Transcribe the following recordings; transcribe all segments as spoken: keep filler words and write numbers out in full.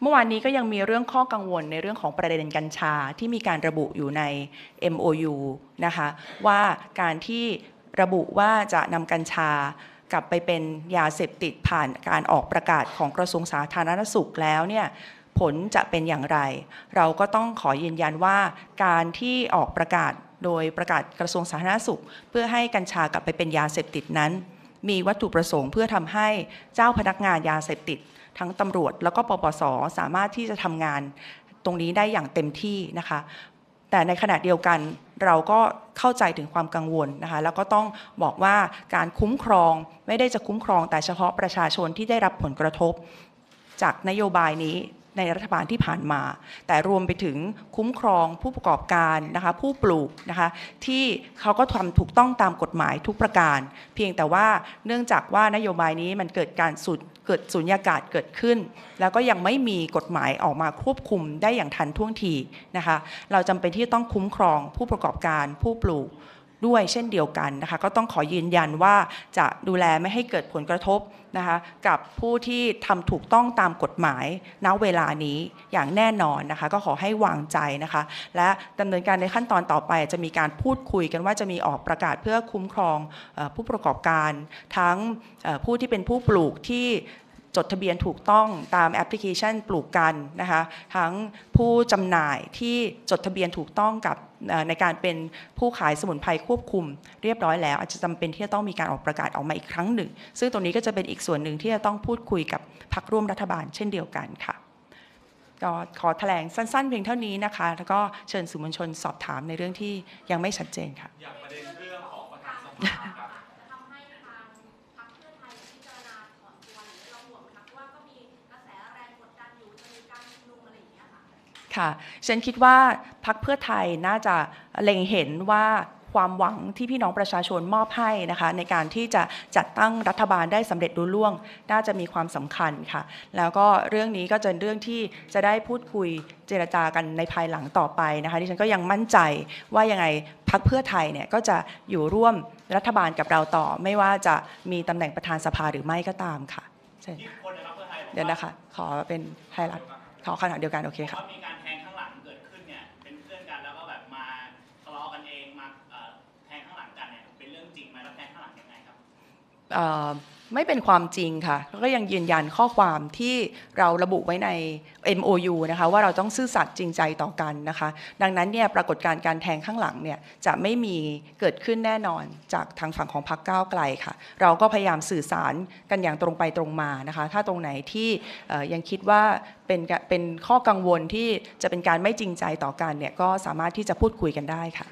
เมื่อวานนี้ก็ยังมีเรื่องข้อกังวลในเรื่องของประเด็นกัญชาที่มีการระบุอยู่ใน เอ็ม โอ ยู นะคะว่าการที่ระบุว่าจะนำกัญชากลับไปเป็นยาเสพติดผ่านการออกประกาศของกระทรวงสาธารณสุขแล้วเนี่ยผลจะเป็นอย่างไรเราก็ต้องขอยืนยันว่าการที่ออกประกาศโดยประกาศกระทรวงสาธารณสุขเพื่อให้กัญชากลับไปเป็นยาเสพติดนั้นมีวัตถุประสงค์เพื่อทำให้เจ้าพนักงานยาเสพติดทั้งตำรวจแล้วก็ปปส.สามารถที่จะทำงานตรงนี้ได้อย่างเต็มที่นะคะแต่ในขณะเดียวกันเราก็เข้าใจถึงความกังวลนะคะแล้วก็ต้องบอกว่าการคุ้มครองไม่ได้จะคุ้มครองแต่เฉพาะประชาชนที่ได้รับผลกระทบจากนโยบายนี้ในรัฐบาลที่ผ่านมาแต่รวมไปถึงคุ้มครองผู้ประกอบการนะคะผู้ปลูกนะคะที่เขาก็ทำถูกต้องตามกฎหมายทุกประการเพียงแต่ว่าเนื่องจากว่านโยบายนี้มันเกิดการสุดเกิดสุญญากาศเกิดขึ้นแล้วก็ยังไม่มีกฎหมายออกมาควบคุมได้อย่างทันท่วงทีนะคะเราจำเป็นที่ต้องคุ้มครองผู้ประกอบการผู้ปลูกด้วยเช่นเดียวกันนะคะก็ต้องขอยืนยันว่าจะดูแลไม่ให้เกิดผลกระทบนะคะกับผู้ที่ทำถูกต้องตามกฎหมายณเวลานี้อย่างแน่นอนนะคะก็ขอให้วางใจนะคะและดำเนินการในขั้นตอนต่อไปจะมีการพูดคุยกันว่าจะมีออกประกาศเพื่อคุ้มครองผู้ประกอบการทั้งผู้ที่เป็นผู้ปลูกที่จดทะเบียนถูกต้องตามแอปพลิเคชันปลูกกันนะคะทั้งผู้จำหน่ายที่จดทะเบียนถูกต้องกับในการเป็นผู้ขายสมุนไพรควบคุมเรียบร้อยแล้วอาจจะจำเป็นที่จะต้องมีการออกประกาศออกมาอีกครั้งหนึ่งซึ่งตรงนี้ก็จะเป็นอีกส่วนหนึ่งที่จะต้องพูดคุยกับพรรคร่วมรัฐบาลเช่นเดียวกันค่ะก็ขอแถลงสั้นๆเพียงเท่านี้นะคะแล้วก็เชิญสื่อมวลชนสอบถามในเรื่องที่ยังไม่ชัดเจนค่ะอย่างประเด็นเรื่องของประธานสภาครับทำให้ทางพรรคเพื่อไทยพิจารณาถอนตัวหรือเราห่วงนะคะว่าก็มีกระแสแรงกดดันอยู่จะมีการชุมนุมอะไรอย่างเงี้ยค่ะค่ะฉันคิดว่าพรรคเพื่อไทยน่าจะเล็งเห็นว่าความหวังที่พี่น้องประชาชนมอบให้นะคะในการที่จะจัดตั้งรัฐบาลได้สำเร็จรุ่ล่วงน่าจะมีความสำคัญค่ะแล้วก็เรื่องนี้ก็จะเป็นเรื่องที่จะได้พูดคุยเจรจากันในภายหลังต่อไปนะคะดิฉันก็ยังมั่นใจว่ายังไงพรรคเพื่อไทยเนี่ยก็จะอยู่ร่วมรัฐบาลกับเราต่อไม่ว่าจะมีตำแหน่งประธานสภาหรือไม่ก็ตามค่ะใช่เดี๋ยวนะคะขอเป็นไฮไลท์ขอคำถามเดียวกันโอเคค่ะมีการแทงข้างหลังเกิดขึ้นเนี่ยเป็นเพื่อนกันแล้วก็แบบมาทะเลาะกันเองมาแทงข้างหลังกันเนี่ยเป็นเรื่องจริงไหมแล้วแทงข้างหลังยังไงครับไม่เป็นความจริงค่ะก็ยังยืนยันข้อความที่เราระบุไว้ใน เอ็ม โอ ยู นะคะว่าเราต้องซื่อสัตย์จริงใจต่อกันนะคะดังนั้นเนี่ยปรากฏการณ์การแทงข้างหลังเนี่ยจะไม่มีเกิดขึ้นแน่นอนจากทางฝั่งของพรรคก้าวไกลค่ะเราก็พยายามสื่อสารกันอย่างตรงไปตรงมานะคะถ้าตรงไหนที่ยังคิดว่าเป็นเป็นข้อกังวลที่จะเป็นการไม่จริงใจต่อกันเนี่ยก็สามารถที่จะพูดคุยกันได้ค่ะ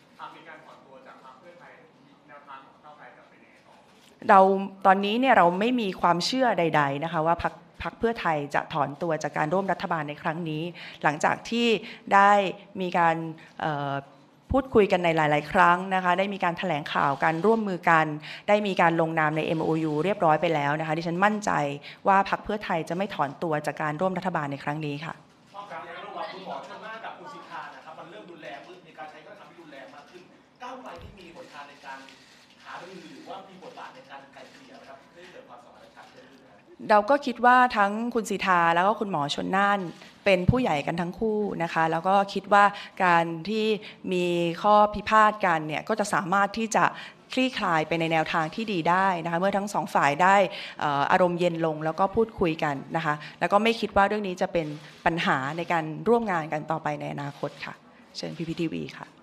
เราตอนนี้เนี่ยเราไม่มีความเชื่อใดๆนะคะว่าพรรคพรรคเพื่อไทยจะถอนตัวจากการร่วมรัฐบาลในครั้งนี้หลังจากที่ได้มีการพูดคุยกันในหลายๆครั้งนะคะได้มีการแถลงข่าวการร่วมมือกันได้มีการลงนามใน เอ็ม โอ ยู เรียบร้อยไปแล้วนะคะดิฉันมั่นใจว่าพรรคเพื่อไทยจะไม่ถอนตัวจากการร่วมรัฐบาลในครั้งนี้ค่ะคุณหมอชลน่านกับคุณสิทธานะครับมันเริ่มรุนแรงในการใช้ถ้อยคำที่รุนแรงมากขึ้นก้าวไกลที่มีบทบาทในการหารือหรือว่ามีบทบาทในการไกล่เกลี่ยนะครับได้เกิดความสมานฉันท์เกิดขึ้นนะครับเราก็คิดว่าทั้งคุณสิทธาแล้วก็คุณหมอชลน่านเป็นผู้ใหญ่กันทั้งคู่นะคะแล้วก็คิดว่าการที่มีข้อพิพาทกันเนี่ยก็จะสามารถที่จะคลี่คลายไปในแนวทางที่ดีได้นะคะเมื่อทั้งสองฝ่ายได้อารมณ์เย็นลงแล้วก็พูดคุยกันนะคะแล้วก็ไม่คิดว่าเรื่องนี้จะเป็นปัญหาในการร่วมงานกันต่อไปในอนาคตค่ะเชิญ พี พี ที วี ค่ะ